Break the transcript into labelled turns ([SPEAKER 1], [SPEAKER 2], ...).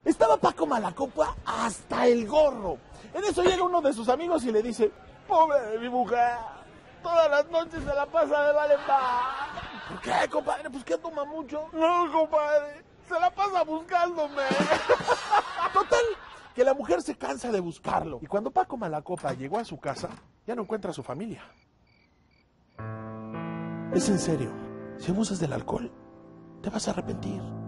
[SPEAKER 1] Estaba Paco Malacopa hasta el gorro. En eso llega uno de sus amigos y le dice: pobre de mi mujer, todas las noches se la pasa de vale más. ¿Por qué, compadre? Pues que toma mucho. No, compadre, se la pasa buscándome. Total, que la mujer se cansa de buscarlo. Y cuando Paco Malacopa llegó a su casa, ya no encuentra a su familia. Es en serio, si abusas del alcohol, te vas a arrepentir.